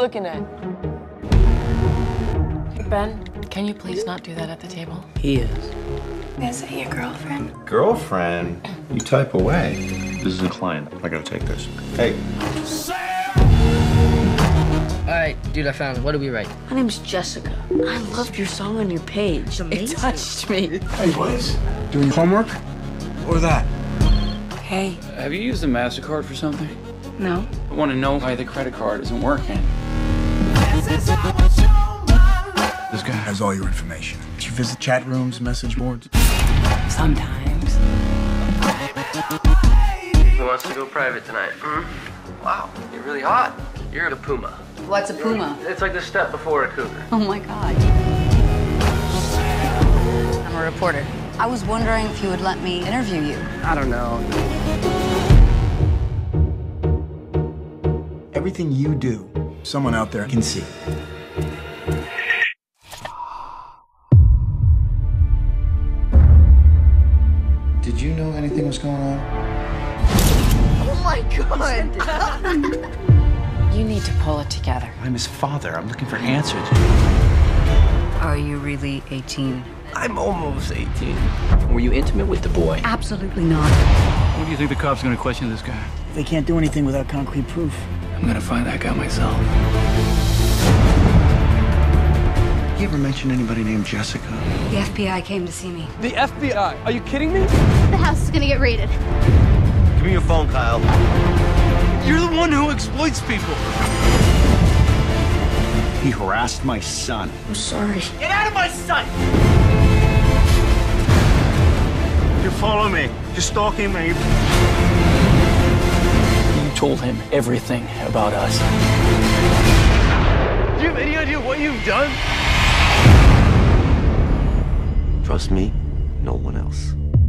looking at? Ben, can you please not do that at the table? He is. Is it your girlfriend? Girlfriend? You type away. This is a client. I gotta take this. Hey. All right, dude, I found it. What do we write? My name's Jessica. I loved your song on your page. It touched me. Hey, boys. Doing homework? Or that? Hey. Have you used a MasterCard for something? No. I want to know why the credit card isn't working. This guy has all your information. Did you visit chat rooms, message boards? Sometimes. Who wants to go private tonight? Wow, you're really hot. You're a puma. What's a puma? It's like the step before a cougar. Oh my God. I'm a reporter. I was wondering if you would let me interview you. I don't know. Everything you do, someone out there can see. Did you know anything was going on? Oh my God. You need to pull it together. I'm his father. I'm looking for answers. Are you really 18? I'm almost 18. Were you intimate with the boy? Absolutely not. What do you think the cop's gonna question this guy? They can't do anything without concrete proof. I'm gonna find that guy myself. You ever mention anybody named Jessica? The FBI came to see me. The FBI? Are you kidding me? The house is gonna get raided. Give me your phone, Kyle. You're the one who exploits people. He harassed my son. I'm sorry. Get out of my sight! You follow me. You're stalking me. You told him everything about us. Do you have any idea what you've done? Trust me, no one else.